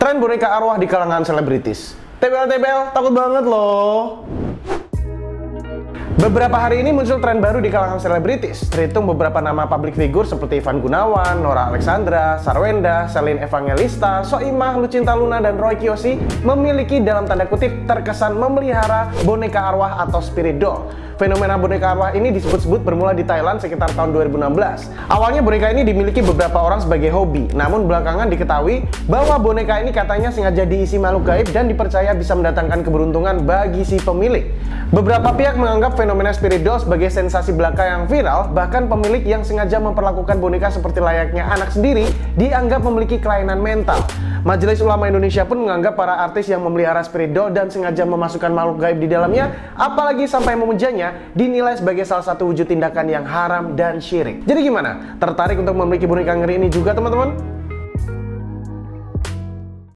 Tren boneka arwah di kalangan selebritis. TBL, takut banget loh. Beberapa hari ini muncul tren baru di kalangan selebritis. Terhitung beberapa nama public figure seperti Ivan Gunawan, Nora Alexandra, Sarwenda, Celine Evangelista, Soimah, Lucinta Luna, dan Roy Kiyoshi memiliki dalam tanda kutip terkesan memelihara boneka arwah atau spirit doll. Fenomena boneka arwah ini disebut-sebut bermula di Thailand sekitar tahun 2016. Awalnya boneka ini dimiliki beberapa orang sebagai hobi, namun belakangan diketahui bahwa boneka ini katanya sengaja diisi makhluk gaib dan dipercaya bisa mendatangkan keberuntungan bagi si pemilik. Beberapa pihak menganggap fenomena spirit doll sebagai sensasi belaka yang viral, bahkan pemilik yang sengaja memperlakukan boneka seperti layaknya anak sendiri dianggap memiliki kelainan mental. Majelis Ulama Indonesia pun menganggap para artis yang memelihara spirit doll dan sengaja memasukkan makhluk gaib di dalamnya, apalagi sampai memujanya, dinilai sebagai salah satu wujud tindakan yang haram dan syirik. Jadi gimana? Tertarik untuk memiliki boneka ngeri ini juga, teman-teman?